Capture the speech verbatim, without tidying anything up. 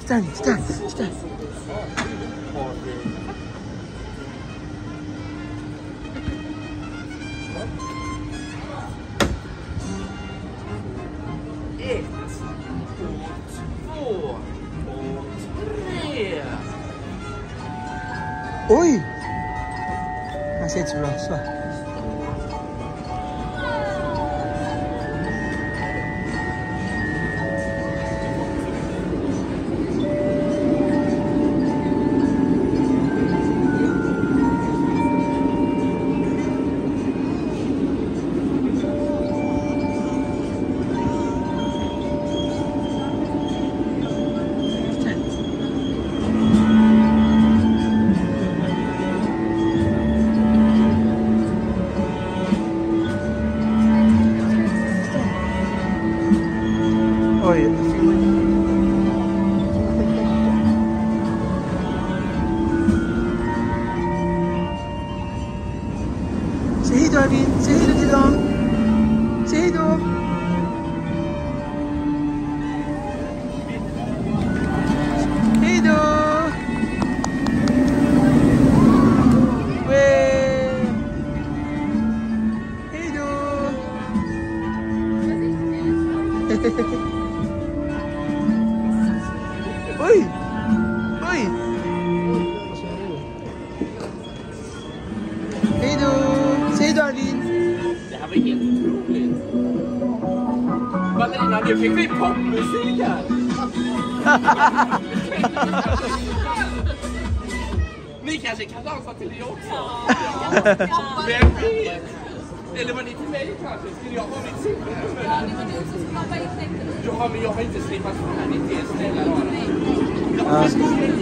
Stand, stand, stand. Ett, två och tre. Oj! Han ser inte så bra, så. Oj. Säg hej då, Arvin. Säg hej då till dem. Säg hej då. Hej då. Hej då. Oj! Oj! Hej då! Säg då, Arvin! Det här var helt otroligt. Ballerina, nu fick vi popmusik här. Ni kanske kan dansa till det också. Vem vet? Eller var ni till mig kanske? Skulle jag ha mitt siffror här? Ja, det var du som skulle hoppa in. Ja, men jag har inte slippat för här. Ni är snälla. Ja.